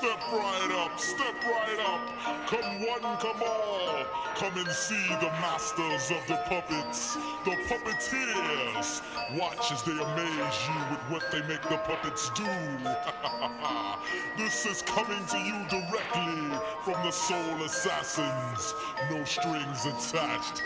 Step right up, step right up. Come one, come all. Come and see the masters of the puppets, the puppeteers. Watch as they amaze you with what they make the puppets do. This is coming to you directly from the Soul Assassins. No strings attached.